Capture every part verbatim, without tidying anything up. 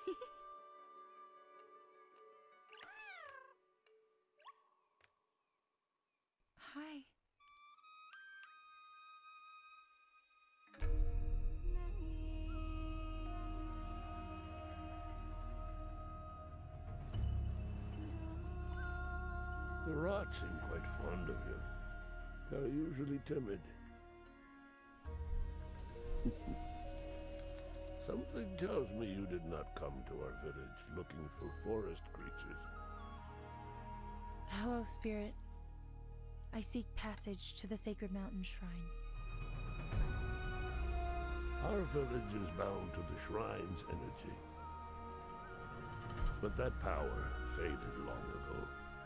Hi. The rats seem quite fond of you. They're usually timid. Something tells me you did not come to our village looking for forest creatures. Hello, Spirit. I seek passage to the Sacred Mountain Shrine. Our village is bound to the shrine's energy. But that power faded long ago.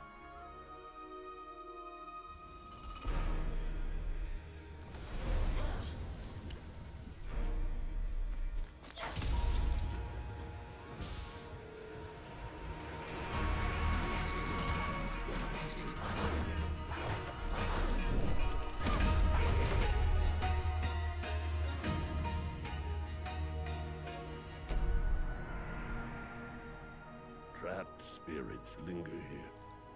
Trapped spirits linger here,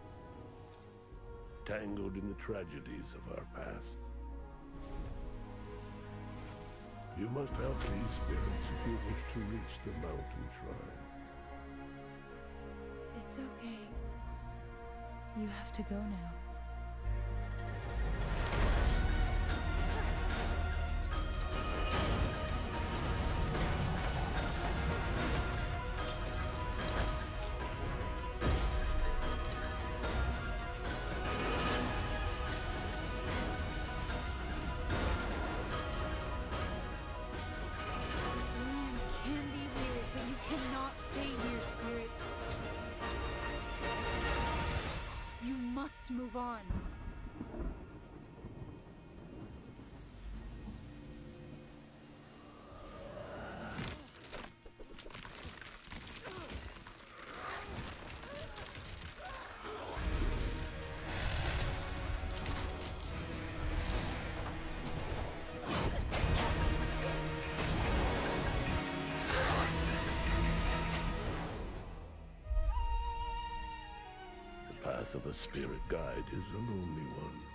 tangled in the tragedies of our past. You must help these spirits if you wish to reach the mountain shrine. It's okay. You have to go now. Must move on. The path of a spirit guide is a lonely one.